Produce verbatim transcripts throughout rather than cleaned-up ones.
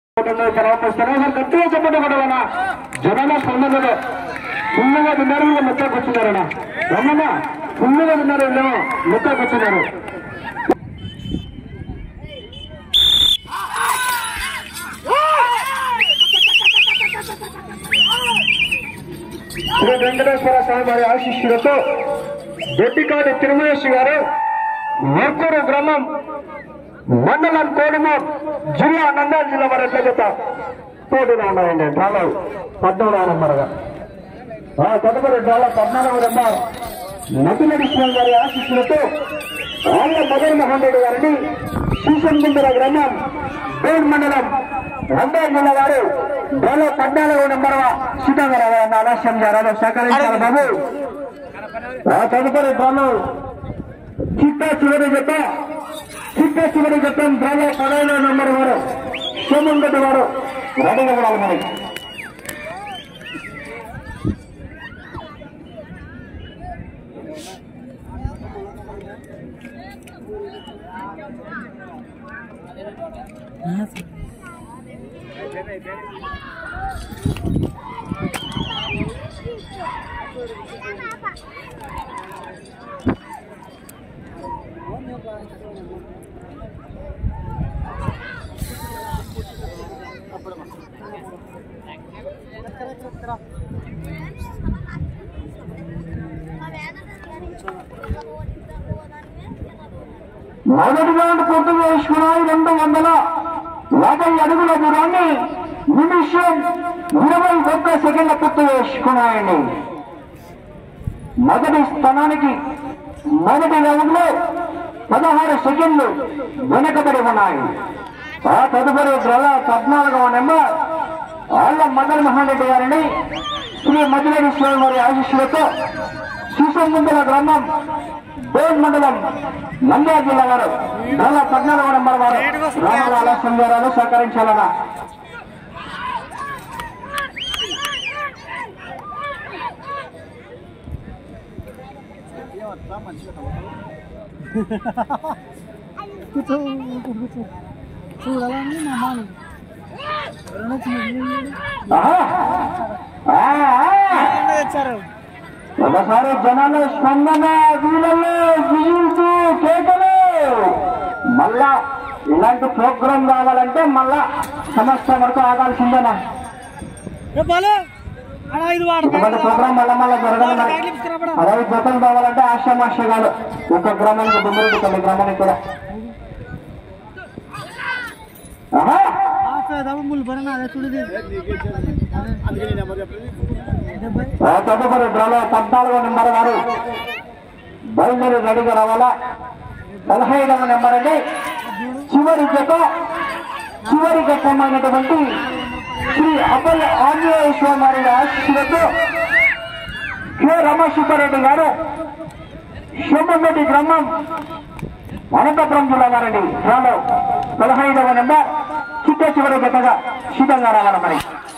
గట్టిగా చెప్పండి కూడా జనాల స్పందనలో ఫుల్గా తిన్నారు మొత్తం కూర్చున్నారన్నా రమ్మన్నా ఫుల్గా తిన్నారు వీళ్ళేమో మొత్తం కూర్చున్నారు. శ్రీ వెంకటేశ్వర స్వామి వారి ఆశీస్సులతో దొడ్డికాటి తిరుమలేశ్ గారు వర్కూరు గ్రామం మండలం కోడుమూరు జిల్లా నంద్యాల జిల్లా వారి ఎట్లా చెప్తా పోటీలో ఉన్నాయండి. డ్రాలో పద్నాలుగు నెంబర్గా తదుపరి డ్రాలో పద్నాలుగు నెంబర్ నటినడిశ్వరం గారి ఆశీస్సులతో ఆళ్ళ మదన్ మోహన్ రెడ్డి గారిని శ్రీశంకుంటల గ్రామం బేడ్ మండలం నంద్యాల జిల్లా వారు డ్రాలో పద్నాలుగు నెంబర్ సిద్ధంగా రావాలన్న ఆలస్యం గారు సహకరించారు బాబు. ఆ తదుపరి డ్రాలో చిట్టా చివరి జత చిట్టా చివరి జతం డ్రాలో పదహైదు నెంబర్ వారు సోమంగడ్డి వారు రెడీగా కూడా ఉన్నారు. మొదటి రౌండ్ పూర్తి చేసుకున్నాయి. రెండు వందల యాభై అడుగుల దూరాన్ని నిమిషం ఇరవై ఒక్క సెకండ్ల పూర్తి చేసుకున్నాయండి. మొదటి స్థానానికి మొదటి రౌండ్ లో పదహారు సెకండ్లు వెనకబడి ఉన్నాయి. ఆ తదుపరి డ్రాల పద్నాలుగవ నెంబర్ ఆళ్ళ మదన్ మోహన్ రెడ్డి గారిని శ్రీ మధురేశ్వర స్వామి వారి ఆశీస్సులతో శ్రీశంకుంటల గ్రామం బేడ్ మండలం నంద్యాల జిల్లా వారు డ్రాల పద్నాలుగవ నెంబర్ వారు రామాల ఆలస్యం గారు సహకరించాలన్నా. చూడాలని మా మాను వచ్చారు. ఒకసారి జనాల స్పందన వీళ్ళలో విజుతూ కేకలు. మళ్ళా ఇలాంటి ప్రోగ్రాం కావాలంటే మళ్ళా సమస్య వరకు ఆగాల్సిందేనా? ఇటువంటి ప్రోగ్రాం మళ్ళా మళ్ళా జరగాలి. అరవై జతలు కావాలంటే ఆశామాష కాదు. ఒక గ్రామానికి బొమ్మరెడ్డి పల్లి గ్రామానికి కూడా తదుపరి డ్రాలో పద్నాలుగో నెంబర్ వారు బయలుదేరి రెడీగా రావాలా. పదహైదవ నెంబర్ అంటే చివరి జత చివరి ఘట్టమైనటువంటి శ్రీ అభయ ఆంజనేయ స్వామి వారి ఆశీస్సులతో కె రమేశ్వరరెడ్డి గారు సోమంగడ్డి గ్రామం అనంతపురం జిల్లా వారండి. డ్రాలో పదహైదవ నెంబర్ చిట్ట చివరి జతగా సిద్ధంగా రావాల. మరి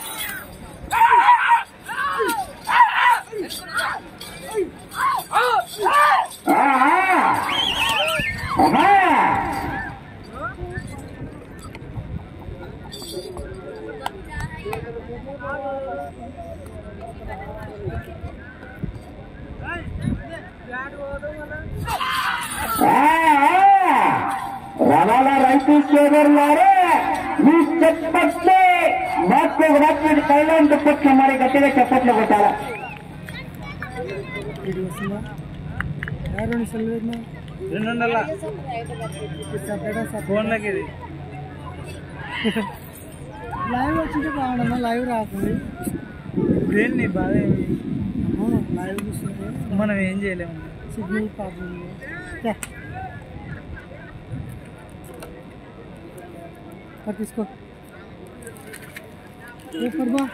రవాల రైతు సోదరులారే మీ చెప్పట్లే మాకు రాత్రి కైలాన్ చెప్పట్లు మరి గట్టిగా చెప్పట్లు కొట్టాలా. లైవ్ వచ్చింటే బాగుండమ్మా. లైవ్ రాకుండా ఏంటి బాధ లైవ్ చూస్తుంటే మనం ఏం చేయలేము. సిగ్నల్ ప్రాబ్లం తీసుకో తీసుకో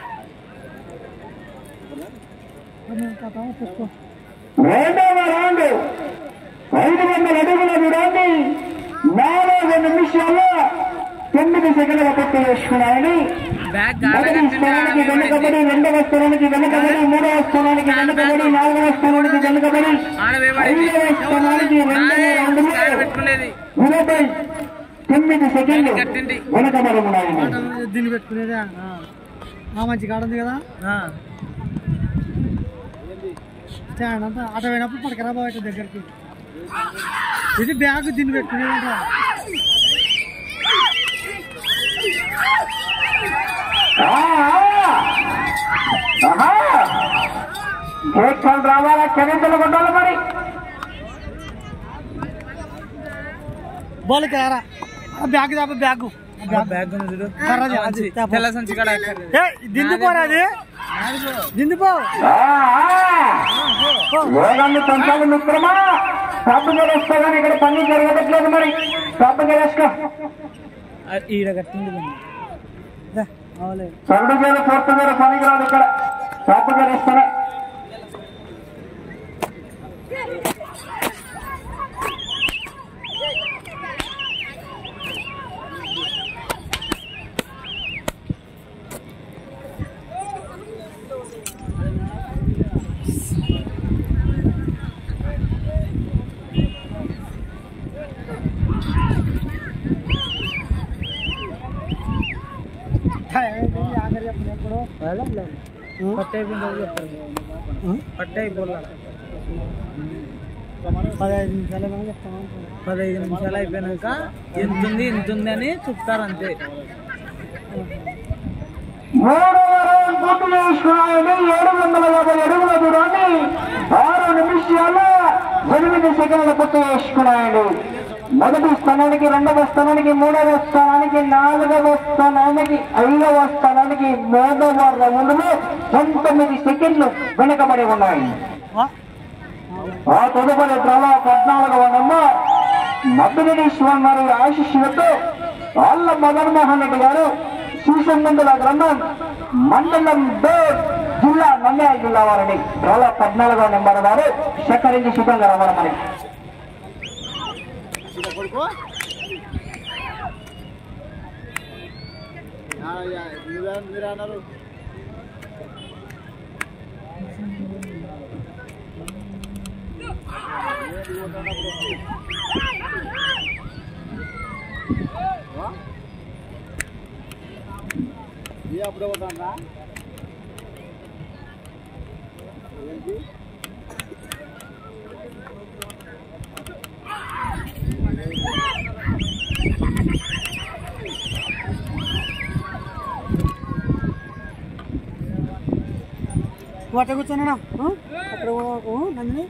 తీసుకో. రెండవ రౌండ్ ఐదు వందల అడుగుల దూరాన్ని నాలుగు నిమిషాల్లో తొమ్మిది సెకండ్ల పూర్తి చేసుకున్నాయని మొదటి స్థానానికి వెనుకబడి రెండవ స్థానానికి వెనుకబడి మూడవ స్థానానికి వెనుకబడి నాలుగవ స్థానానికి వెనుకబడి ఐదవ స్థానానికి రెండవ రౌండ్ లో ఇరవై తొమ్మిది సెకండ్లు వెనకబడి ఉన్నాయి. దీన్ని పెట్టుకునేదా మంచి కాడ ఉంది కదా స్టాండ్ అంతా అటు పోయినప్పుడు పడకరా బాబు దగ్గరికి. ఇది బ్యాగ్ దీన్ని పెట్టుకునేదా రావాలా చరిత్రలు కొట్టాలి మరి బోల్ కరా బ్యాగ్ దాప బ్యాగ్ బ్యాగ్ దిండిపోరా అది దిండిపో వేగాన్ని పెంచాలి మిత్రమా. తప్పు గెలుస్తా కానీ ఇక్కడ పని జరగట్లేదు మరి తప్పు గెలుస్తా ఈడ కట్టింది రెండు వేల పూర్తి వేల పనికి రాదు ఇక్కడ తప్పు గెలుస్తానే. పదహైదు నిమిషాలు పదహైదు నిమిషాలు అయిపోయినాక ఎంత ఉంది ఎంత ఉంది అని చెప్తారు అంతే. ఏడు వందల యాభై అడుగుల దూరాన్ని ఆరు నిమిషాలు ఎనిమిది సెకండ్లు పూర్తి చేసుకున్నాయండి. మొదటి స్థానానికి రెండవ స్థానానికి మూడవ స్థానానికి నాలుగవ స్థానానికి ఐదవ స్థానానికి మూడవ రౌండ్లో పంతొమ్మిది సెకండ్లు వెనుకబడి ఉన్నాయి. ఆ తదుపరి డ్రాలో పద్నాలుగవ నెంబర్ మద్దిరెడ్డి మరియు ఆశీస్సులతో ఆళ్ల మదన్మోహన్ రెడ్డి గారు శ్రీశంగందుల గ్రామం మండలం బోర్డ్ జిల్లా నంద్యాల జిల్లా వారిని డ్రాలో పద్నాలుగవ నెంబర్ వారు సేకరించి సిద్ధంగా రావాలని. మీరు అన్నారు అప్పుడే పోతారా వాట కూర్చోనా అక్కడ నందిని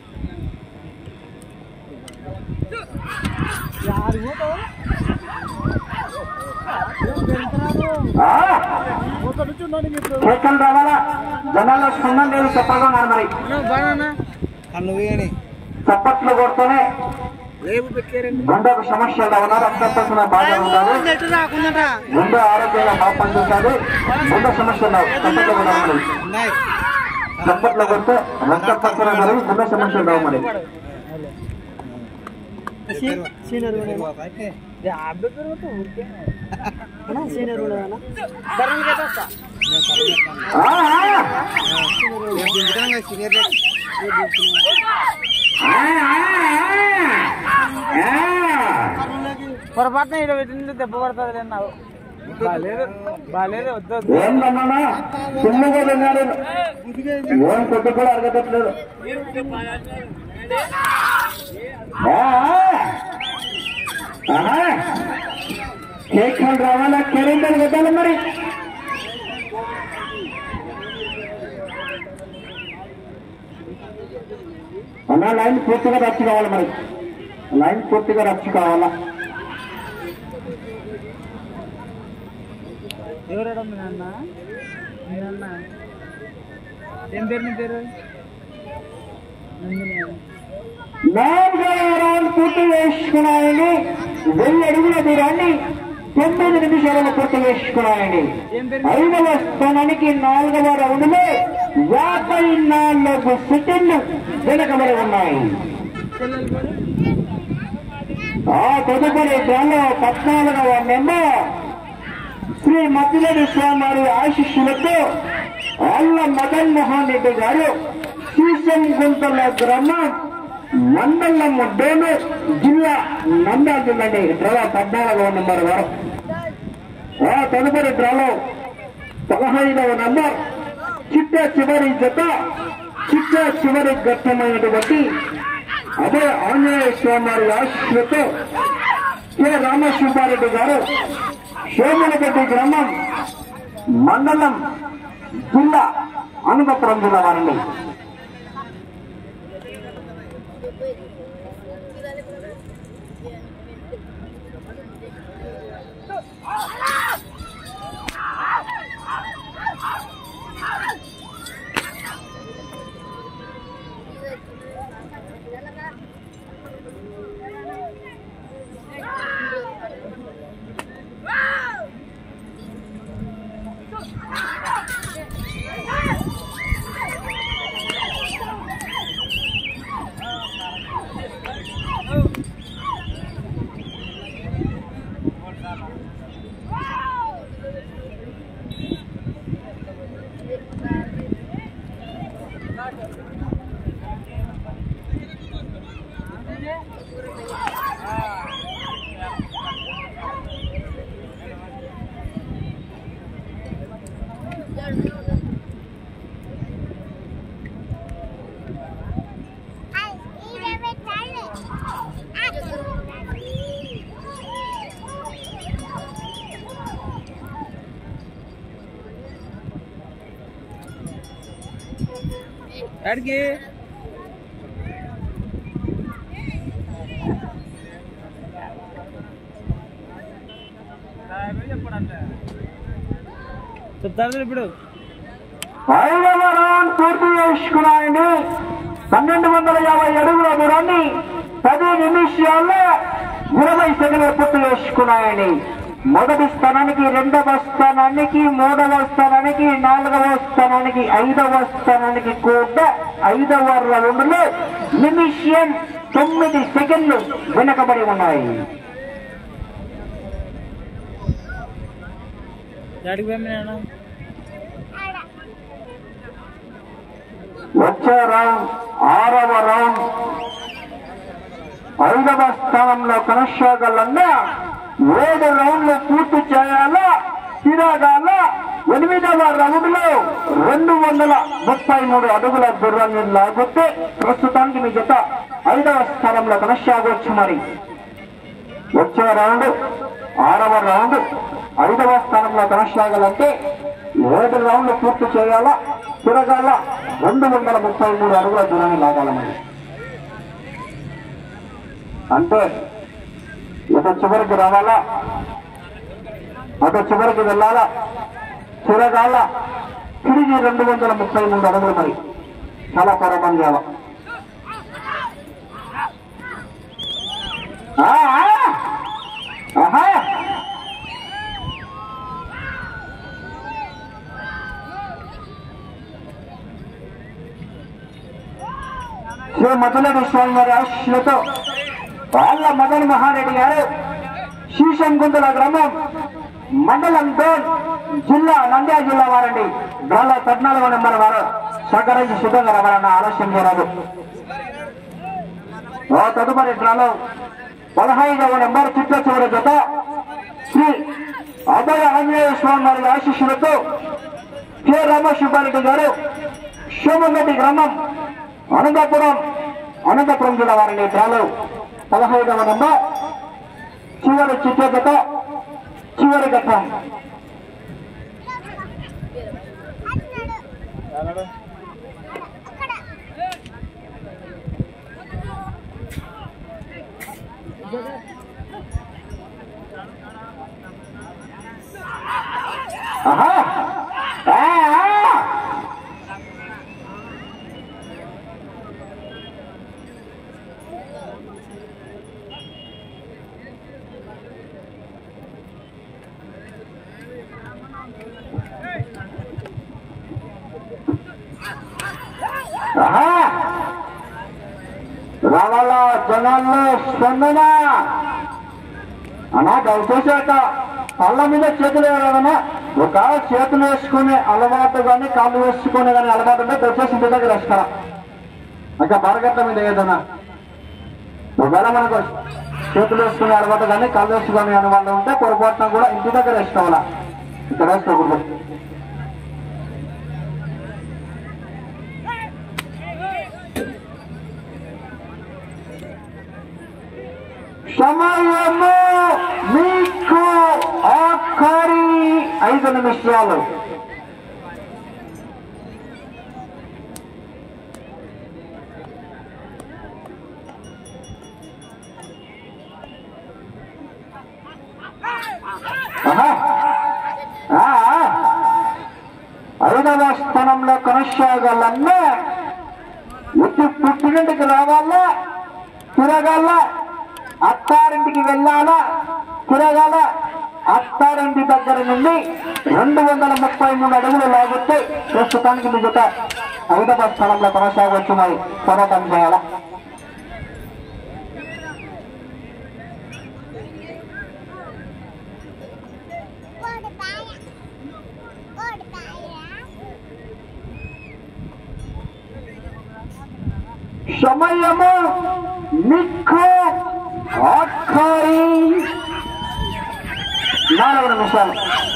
యారు పోతావు రావాలా జనాల్లో స్పందన లేదు చెప్పగా ఉన్నారు మరి కళ్ళు వేయని చప్పట్లు కొడుతూనే గుండెకు సమస్యలు ఉన్నారు. అత్యంత బాగా ఉంటారు. గుండె ఆరోగ్యంగా బాగా పనిచేస్తారు. గుండె సమస్యలు చప్పట్లు కూడా ఉన్నాయి. చప్పట్లు కొడితే రక్త పక్కన మరియు గుండె సమస్యలు రావు మరి. పొరపాటున ఇక్కడ పెట్టింది దెబ్బ పడుతుంది అన్నావు. బాగాలేదు వద్దు ఏంటన్నా చిన్నగా తిన్నాడు ఏం కొద్ది కూడా అరగట్లేదు. కేక్ రావాలా కెరీర్ పెట్టాలి మరి. అన్నా లైన్ పూర్తిగా రచ్చి కావాలి మరి. లైన్ పూర్తిగా రచ్చి కావాలా. ఎవరడం మీ నాన్న మీ నాన్న ఏం పేరు నీ పేరు నాలుగవ రౌండ్ పూర్తి చేసుకున్నాయండి. వెయ్యి అడుగుల దూరాన్ని తొమ్మిది నిమిషాలను పూర్తి చేసుకున్నాయండి. ఐదవ స్థానానికి నాలుగవ రౌండ్ లో యాభై నాలుగు సెకండ్లు వెనకబడి ఉన్నాయి. ఆ తదుపరి దానిలో పద్నాలుగవ నెంబర్ శ్రీ మద్దిరెడ్డి స్వామి వారి ఆశీస్సులతో ఆళ్ల మదన్ మోహన్ రెడ్డి గారు శ్రీశం గుంటల గ్రామం మండలం డోను జిల్లా నంద్యాల జిల్లా అండి. డ్రాలో పద్నాలుగవ నెంబర్ వారు. ఆ తదుపరి డ్రాలో పదహైదవ నెంబర్ చిట్ట చివరి జత చిట్ట చివరి ఘట్టమైనటువంటి అదే ఆంజనేయ స్వామి వారి ఆశీస్సులతో కె రామశివారెడ్డి గారు సోమలగడ్డి గ్రామం మండలం జిల్లా అనంతపురం జిల్లా వారండి. అడిగి చెప్తారు ఇప్పుడు ఐదవ రౌండ్ పూర్తి చేసుకున్నాయండి. పన్నెండు వందల యాభై అడుగుల దూరాన్ని పది నిమిషాల్లో ఇరవై సెకండ్లు పూర్తి చేసుకున్నాయండి. మొదటి స్థానానికి, రెండవ స్థానానికి, మూడవ స్థానానికి, నాలుగవ స్థానానికి, ఐదవ స్థానానికి కూడా ఐదవ రౌండ్ లో నిమిషం తొమ్మిది సెకండ్లు వెనకబడి ఉన్నాయి. వచ్చే రౌండ్ ఆరవ రౌండ్ ఐదవ స్థానంలో కొనసాగాలన్నా ఏడు రౌండ్లు పూర్తి చేయాలా, తిరగాల. ఎనిమిదవ రౌండ్ లో రెండు వందల ముప్పై మూడు అడుగుల దూరాన్ని లాగితే ప్రస్తుతానికి మీ జత ఐదవ స్థానంలో కొనసాగవచ్చు. మరి వచ్చే రౌండ్ ఆరవ రౌండ్ ఐదవ స్థానంలో కొనసాగాలంటే ఏడు రౌండ్లు పూర్తి చేయాలా, తిరగాల. రెండు వందల ముప్పై మూడు అడుగుల దూరాన్ని లాగాల. మరి అంటే ఇటు చివరికి రావాలా, అటు చివరికి వెళ్ళాలా, తిరగాల. తిరిగి రెండు వందల ముప్పై మూడు అడుగులు. మరి చాలా పోరాటం చేయాల. శ్రీ మధులేడి స్వామి వారి ఆశీస్సులతో వాళ్ళ మదన్ మహారెడ్డి గారు శీషంగుందుల గ్రామం మండలం డోన్ జిల్లా నంద్యాల జిల్లా వారండి. డ్రాలో పద్నాలుగో నెంబర్ వారు సహకరించి సిద్ధంగా రావాలన్న ఆలస్యం చేయరాదు. తదుపరి డ్రాలో పదహైదవ నెంబర్ చిట్ట చివరి జత శ్రీ అభయ ఆంజనేయ స్వామి వారి ఆశీస్సులతో కె రామశివారెడ్డి గారు సోమగడ్డి గ్రామం అనంతపురం అనంతపురం జిల్లా వారిని. డ్రాలో పదహైదవ నెంబర్ చివరి చిట్ట జత చివరి ఘట్టం. ఆహా రావాలా జనాల్లో స్పందన అన్నా. దయచేసి అట కళ్ళ మీద చేతులు వేయాలన్నా. ఒక చేతులు వేసుకునే అలవాటు కానీ కాళ్ళు వేసుకునే కానీ అలవాటు ఉంటే దయచేసి ఇంటి దగ్గర వేస్తారా ఇంకా బరగట్ల మీద ఏదన్నా ఒకవేళ మనకు చేతులు వేసుకునే అలవాటు కానీ కళ్ళు వేసుకునే అనే వాళ్ళు ఉంటే పొరపాటున కూడా ఇంటి దగ్గర వేసుకోవాలా, ఇక్కడ వేసుకోకూడదు. సమయము మీకు ఆఖరి ఐదు నిమిషాలు. ఐదవ స్థానంలో కొనసాగాలన్నా ఎత్తి పుట్టినింటికి రావాలా, తిరగాల, అత్తారింటికి వెళ్ళాలా, తిరగాల. అత్తారింటి దగ్గర నుండి రెండు వందల ముప్పై మూడు అడుగులు లాగితే ప్రస్తుతానికి మిగతా ఐదవ స్థానంలో కొనసాగవచ్చు. మరి పోరాటం చేయాలా. సమయము మీకు ఆఖరి నాలుగు నిమిషాలు.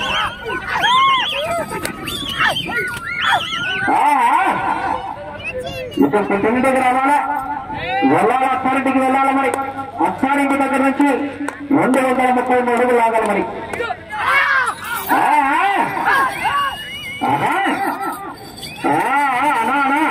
ఇక్కడ పుట్టిన దగ్గర రావాలా, వెళ్ళాలి, అత్తారింటికి వెళ్ళాలి. మరి అత్తారింటి దగ్గర నుంచి రెండు వందల ముప్పై మూడు అడుగులు లాగాలి. మరి అనా అనా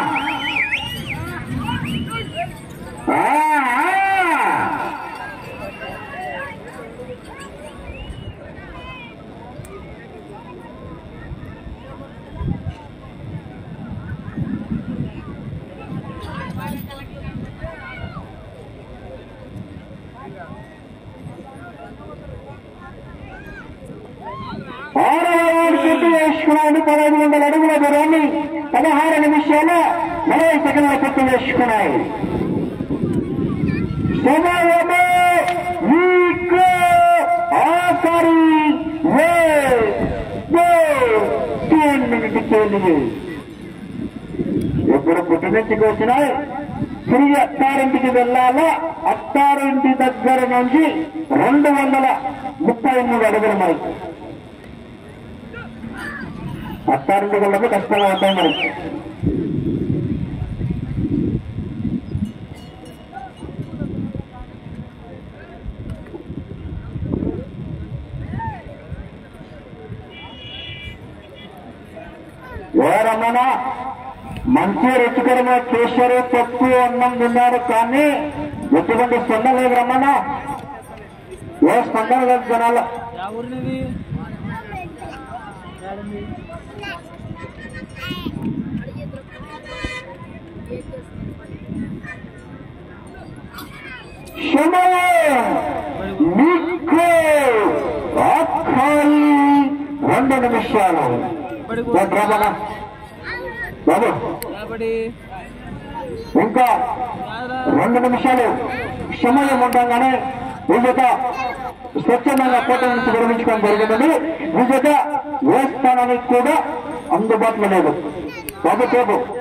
పూర్తి చేసుకున్నాడు. పదహైదు వందల అడుగుల దూరాన్ని పదహారు నిమిషాలు నలభై సెకండ్ల పూర్తి చేసుకున్నాయి. సమయము మీకు ఆఖరి మినిట్కి ఎప్పుడు పుట్టినంటికి వచ్చినాయి. తిరిగి అత్తారింటికి వెళ్ళాలా, అత్తారింటి దగ్గర నుంచి రెండు వందల ముప్పై మూడు అడుగులు. మరి అత్తారింటికి వెళ్ళక కష్టంగా అవుతాయి. మరి ఎవరమ్మా మంచి రుచికరమైన చేశారు, పప్పు అన్నం తిన్నారు, కానీ ఎటువంటి స్పందన లేదు. రమ్మన్నా ఏ స్పందన లేదు జనాలు. సమయం మీకు ఆఖరి రెండు నిమిషాలు. బాబు ఇంకా రెండు నిమిషాలు సమయం ఉండగానే విజేత స్వచ్ఛందంగా కోట నుంచి విరమించుకోవడం జరిగింది. విజేత ఏ స్థానానికి కూడా అందుబాటులో లేదు. బాబు చెప్పు.